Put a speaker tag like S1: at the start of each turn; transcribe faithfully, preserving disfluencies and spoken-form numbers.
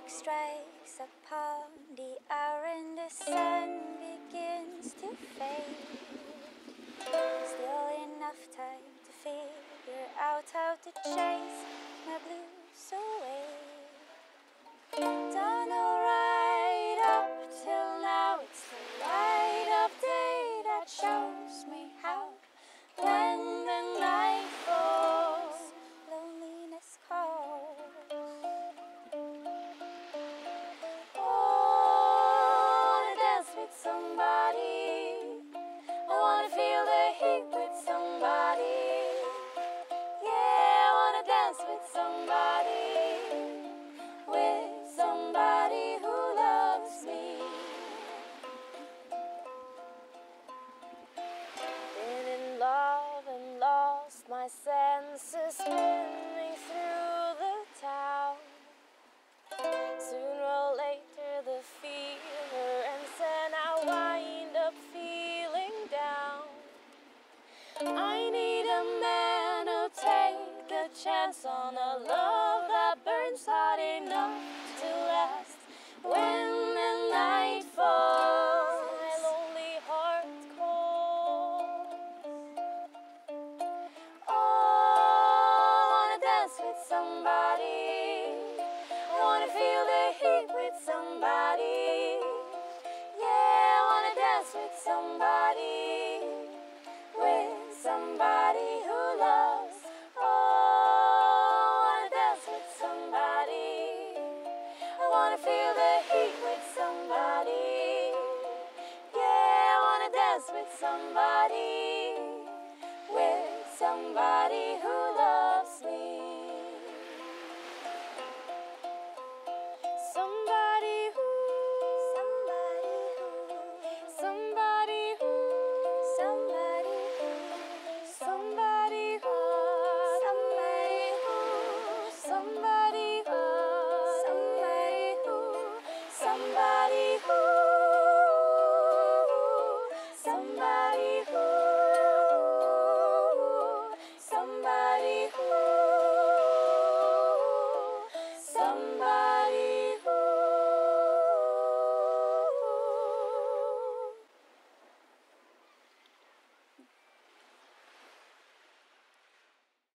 S1: clock strikes upon the hour and the sun begins to fade. Still enough time to figure out how to chase my blues away. Done all right up till now, it's the light of day that shows me how. When the night falls, loneliness calls. Somebody, I wanna feel the heat with somebody. Yeah, I wanna dance with somebody, with somebody who loves me. Been in love and lost my senses, spinning through the town. Sooner or later the fever ends and I wind up feeling down. I need a man who'll take a chance on a love that burns hot enough to last. When the night falls, my lonely heart calls. Oh, I wanna dance with somebody, I wanna feel the heat with somebody. Yeah, I wanna dance with somebody, with somebody who loves. Oh, I wanna dance with somebody, I wanna feel the heat with somebody. Yeah, I wanna dance with somebody, with somebody who loves me. Somebody who, somebody who, somebody who, somebody who, somebody who, somebody who, somebody who, somebody who, somebody.